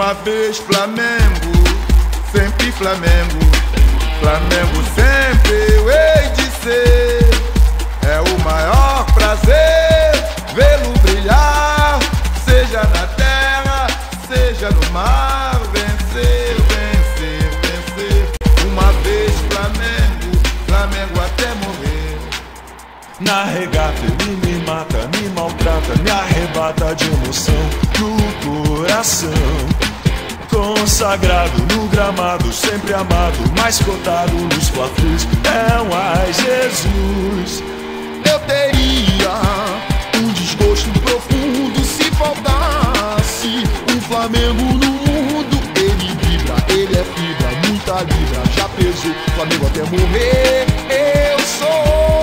Uma vez Flamengo, sempre Flamengo. Flamengo sempre eu hei de ser. É o maior prazer vê-lo brilhar, seja na terra, seja no mar. Vencer, vencer, vencer. Uma vez Flamengo, Flamengo até morrer. Na regata ele me mata, me maltrata, me arrebata de emoção no coração. Consagrado no gramado, sempre amado, mais cotado nos fla-flus, é um ai Jesus. Eu teria um desgosto profundo se faltasse um Flamengo no mundo. Ele vibra, ele é fibra, muita libra, já pesou, Flamengo até morrer. Eu sou.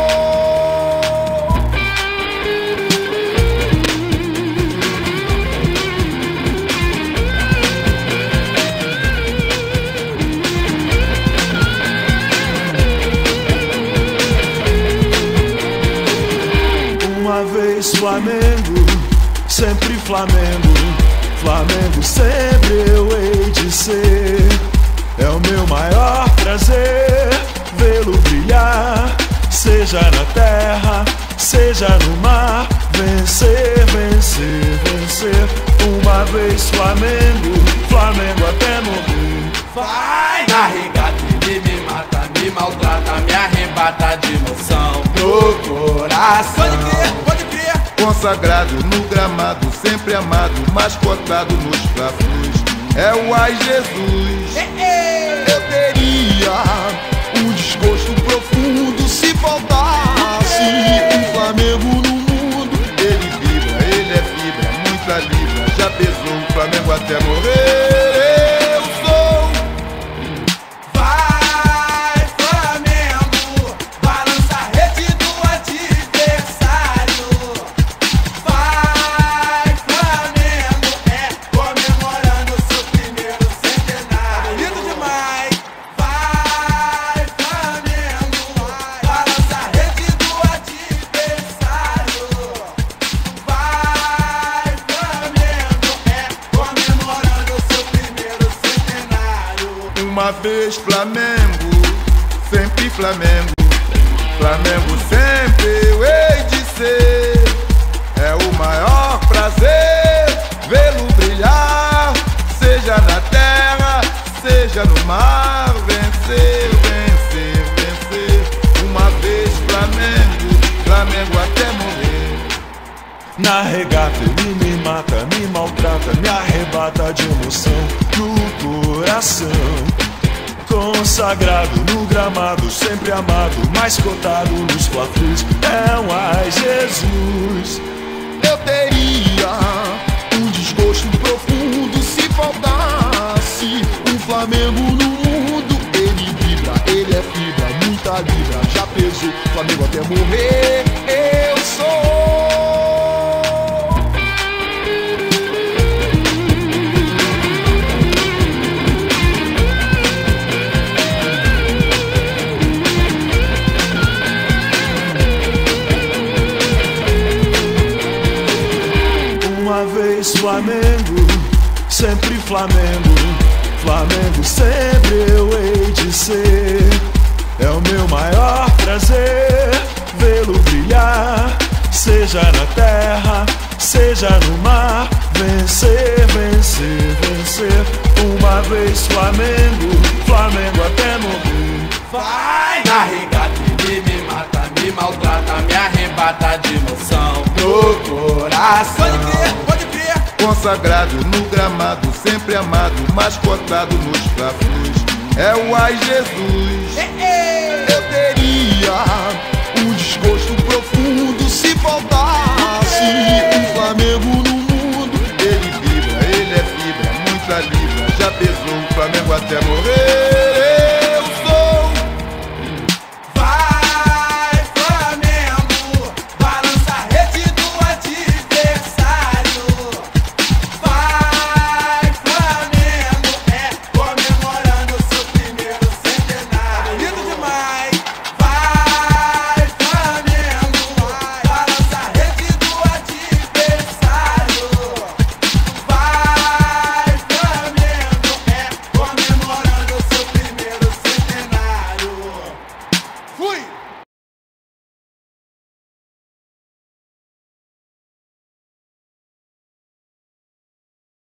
Uma vez Flamengo, sempre Flamengo. Flamengo sempre eu hei de ser. É o meu maior prazer vê-lo brilhar, seja na terra, seja no mar. Vencer, vencer, vencer. Uma vez Flamengo, Flamengo até morrer. Vai! Na regata ele me mata, me maltrata, me arrebata de emoção no coração. Pode crer, pode crer. Consagrado no gramado, sempre amado, mais cotado nos fla-flus, é o ai Jesus. Eu teria um desgosto profundo se faltasse um Flamengo no mundo. Ele vibra, ele é fibra, muita libra, já pesou o Flamengo até morrer. Eu sou. Vai, Flamengo, balança a rede do adversário. Vai, Flamengo, comemorando seu primeiro centenário. Lindo demais. Vai, Flamengo, balança a rede do adversário. Vai, Flamengo, comemorando seu primeiro centenário. Uma vez Flamengo, sempre Flamengo. Flamengo sempre eu hei de ser. É o maior prazer vê-lo brilhar, seja na terra, seja no mar. Vencer, vencer, vencer. Uma vez Flamengo, Flamengo até morrer. Na regata ele me mata, me maltrata, me arrebata de emoção no coração. Consagrado no gramado, sempre amado, mais cotado nos fla-flus, é um ai Jesus. Eu teria um desgosto profundo se faltasse um Flamengo no mundo. Ele vibra, ele é fibra, muita libra, já pesou, Flamengo até morrer. Eu sou. Uma vez Flamengo, sempre Flamengo. Flamengo sempre eu hei de ser. É o meu maior prazer vê-lo brilhar, seja na terra, seja no mar. Vencer, vencer, vencer. Uma vez Flamengo, Flamengo até morrer. Vai! Na regata ele me mata, me maltrata, me arrebata de emoção no coração. Pode crer, pode crer. Consagrado no gramado, sempre amado, mais cotado nos fla-flus, é o ai Jesus. Eu teria um desgosto profundo se faltasse um Flamengo no mundo. Ele vibra, ele é fibra, muita libra, já pesou o Flamengo até morrer.